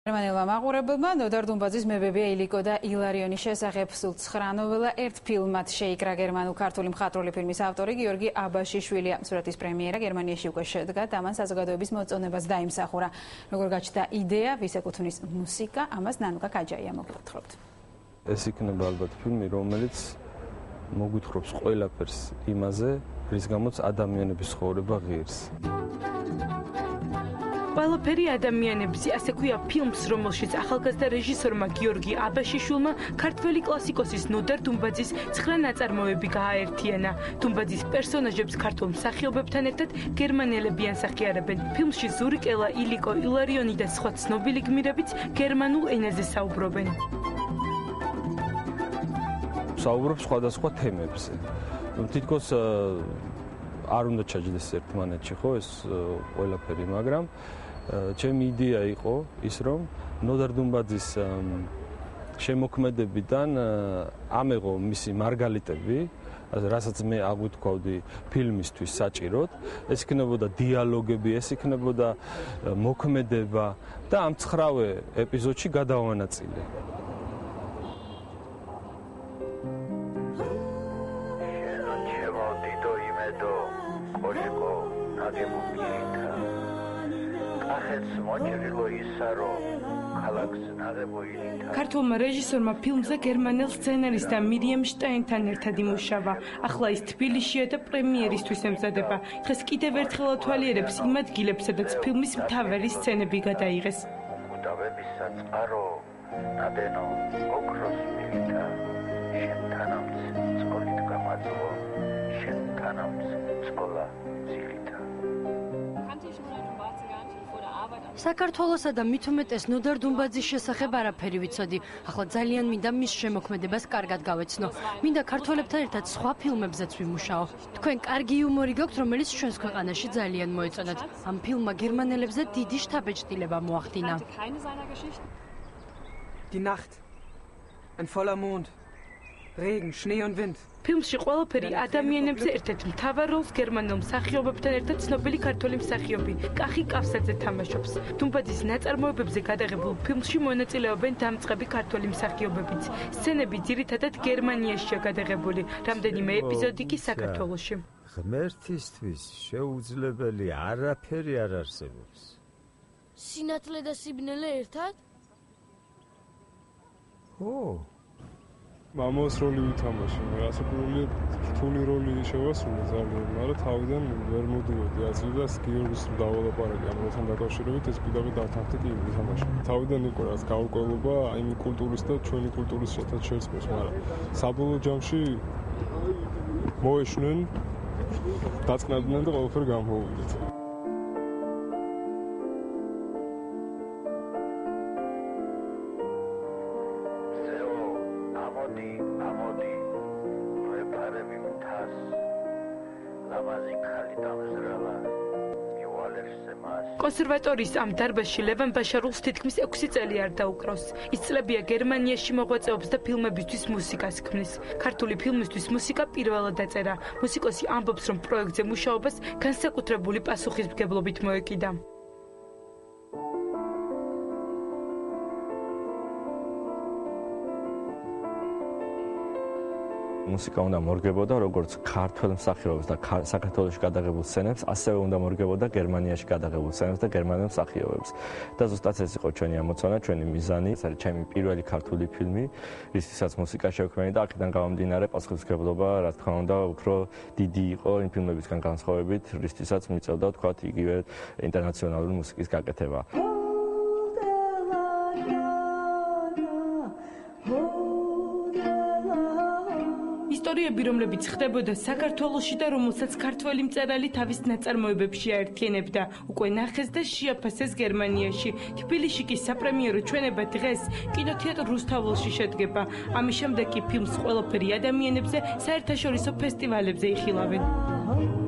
გერმანელმა მაყურებელმა ნოდარ დუმბაძის მებებია ილიკო და ილარიონის შესახებ სულ 9 ნოველა ერთ ფილმად შეიკრა გერმანულ-ქართული მხატვრული ფილმის ავტორი გიორგი აბაშიშვილია. სურათის პრემიერა გერმანიაში უკვე შედგა და მან საზოგადოების მოწონებას დაიმსახურა. როგორ გაჩნდა იდეა, ვის ეკუთვნის მუსიკა, ამას ნანუკა კაჯაია მოგვითხრობთ. ეს იქნება ალბათ ფილმი, რომელიც მოგვითხრობს ყველაფერს იმაზე, რის გამოც ადამიანების ცხოვრება ღირს. ყველაფერი ადამიანებზე, ასე ქვია ფილმს, რომელშიც ახალგაზრდა რეჟისორმა გიორგი აბაშიშვილმა ქართველი კლასიკოსის ნოდარ დუმბაძის 9 ნაწარმოები გააერთიანა. დუმბაძის პერსონაჟებს ქართულ მსახიობებთან ერთად გერმანელები ანსახიარებენ. ფილმში ზურიკელა, ილიკო, ილარიონი და სხვა ცნობილი გმირებიც გერმანულ ენაზე საუბრობენ. საუბრობ სხვადასხვა თემებზე. თითქოს არ უნდა ჩაჯდეს ერთმანეთში, ხო, ეს ყველაფერი, მაგრამ ჩემი იდეა იყო ის, რომ ნოდარ დუმბაძის შემოქმედებიდან ამეღო მისი მარგალიტები, რასაც მე აღვთქვავდი ფილმისთვის საჭიროდ, ეს იქნებოდა დიალოგები, ეს იქნებოდა მოქმედება და ამ 9 ეპიზოდში გადავანაწილე. ქართულმა რეჟისორმა ფილმზე გერმანელ სცენარისტ მირიამ შტაინთან ერთად იმუშავა. ახლა ის თბილისშია და პრემიერისთვის ემზადება. დღეს კიდევ ერთხელ ათვალიერებს იმ ადგილებს, სადაც ფილმის მთავარი სცენები გადაიღეს. კუდავების საწყარო ნადენო ოქროს მილიტა შენთანამც წყოლით გამაძლო შენთანამც წყოლა ძილითა. საქართველოსა და მით უმეტეს ნოდარ დუმბაძის შესახებ არაფერი ვიცოდი. ახლა ძალიან მინდა მის შემოქმედებას კარგად გავეცნო. მინდა ქართველებთან ერთად სხვა ფილმებზეც ვიმუშაო. თქვენ კარგი იუმორი გაქვთ, რომელიც ჩვენს ქვეყანაში ძალიან მოეწონათ. ამ ფილმმა გერმანელებზე დიდი შთაბეჭდილება მოახდინა. Die Nacht. Ein voller Mond. Regen, Schnee und Wind. ფილმში ყველაფერი ადამიანებზე ერთ-ერთ მთავარ როლს გერმანელ მსახიობებთან ერთად ცნობილი ქართველი მსახიობი კახი კავსაძე თამაშობს. დუმბაძის ნაწარმოებებზე გადაღებულ ფილმში მონაწილეობენ დამწყები ქართველი მსახიობებიც. სცენები ძირითადად გერმანიაშია გადაღებული, რამდენიმე ეპიზოდი კი საქართველოში. ღმერთისთვის შეუძლებელი არაფერი არ არსებობს. სინათლე და სიბნელე ერთად? ო მამას როლი ვითამაშე, რასაკვირველია რთული როლი შევასრულე ძალიან, მაგრამ თავიდან ვერ მოდიოდი აზრიდას გიორგის დავალაპარაკე ამ როლთან დაკავშირებით, ეს კიდევ დათანხმდი კი ვითამაშე. თავიდან იყო რაც გაურკვევლობა იმ კულტურის და ჩვენი კულტურის შეთანხმებას, მაგრამ საბოლოო ჯამში მოეშნენ, დაწყნადნენ და ყველაფერი გამოვიდეთ. კონსერვატორიის ამ დარბაზში ლევან ბაშარულს თითქმის 6 წელი არ დაუკრავს. ის წლებია გერმანიაში მოღვაწეობს და ფილმებისთვის მუსიკას ქმნის. ქართული ფილმისთვის მუსიკა პირველად დაწერა. მუსიკოსი ამბობს, რომ პროექტზე მუშაობას განსაკუთრებული პასუხისმგებლობით მოეკიდა. მუსიკა უნდა მორგებოდა როგორც ქართულ მსახიობებს და საქართველოში გადაღებულ სცენებს, ასევე უნდა მორგებოდა გერმანიაში გადაღებულ სცენებს და გერმანელ მსახიობებს. და ზუსტად ეს იყო ჩვენი ამოცანა, ჩვენი მიზანი. ეს არის ჩემი პირველი ქართული ფილმი, რისთვისაც მუსიკა შევქმნი და აქედან გამომდინარე პასუხისმგებლობა, რა თქმა უნდა, უფრო დიდი იყო იმ ფილმებისგან განსხვავებით, რისთვისაც მიწევდა, თქვათ, იგივე ინტერნაციონალური მუსიკის გაკეთება. ისტორიები, რომლებიც ხდებოდა საქართველოში და რომელსაც ქართველი მწერალი თავის ნაწარმოებებში აერთიანებდა, უკვე ნახეს და შეაფასეს გერმანიაში. თბილისში კი საპრემიერო ჩვენება დღეს კინოთეატრ რუსთაველში შედგება. ამის შემდეგ კი ფილმს ყველაფერი ადამიანებზე საერთაშორისო ფესტივალებზე იხილავენ.